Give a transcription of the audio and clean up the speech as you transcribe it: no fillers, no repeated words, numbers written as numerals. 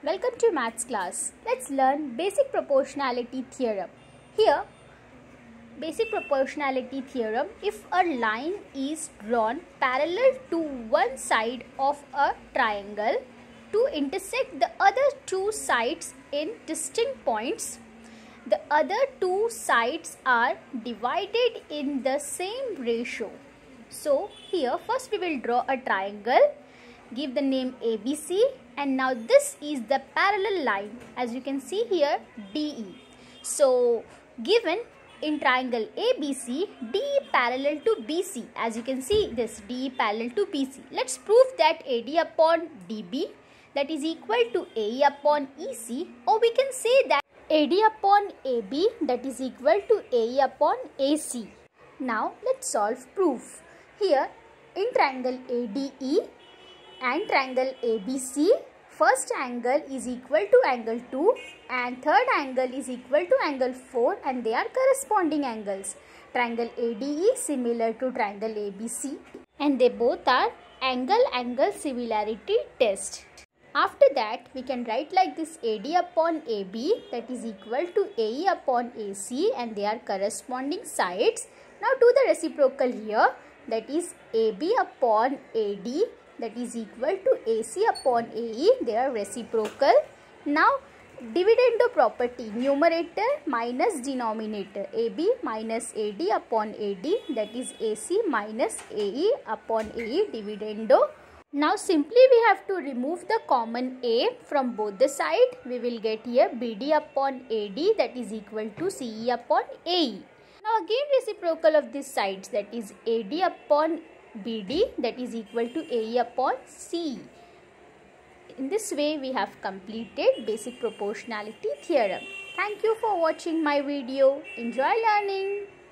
Welcome to maths class. Let's learn basic proportionality theorem. Here, basic proportionality theorem, if a line is drawn parallel to one side of a triangle to intersect the other two sides in distinct points, the other two sides are divided in the same ratio. So here first we will draw a triangle, give the name ABC, and now this is the parallel line, as you can see here, DE. So given in triangle ABC, DE parallel to BC, as you can see this DE parallel to BC. Let's prove that AD upon DB that is equal to AE upon EC, or we can say that AD upon AB that is equal to AE upon AC. Now let's solve proof. Here in triangle ADE and triangle ABC, first angle is equal to angle 2 and third angle is equal to angle 4, and they are corresponding angles. Triangle ADE similar to triangle ABC, and they both are angle similarity test. After that we can write like this: AD upon AB that is equal to AE upon AC, and they are corresponding sides. Now do the reciprocal here, that is AB upon AD that is equal to AC upon AE, they are reciprocal. Now dividendo property, numerator minus denominator, AB minus AD upon AD that is AC minus AE upon AE, dividendo. Now simply we have to remove the common A from both the sides. We will get here BD upon AD that is equal to CE upon AE. Now again reciprocal of these sides, that is AD upon BD that is equal to AE upon CE. In this way we have completed basic proportionality theorem. Thank you for watching my video. Enjoy learning.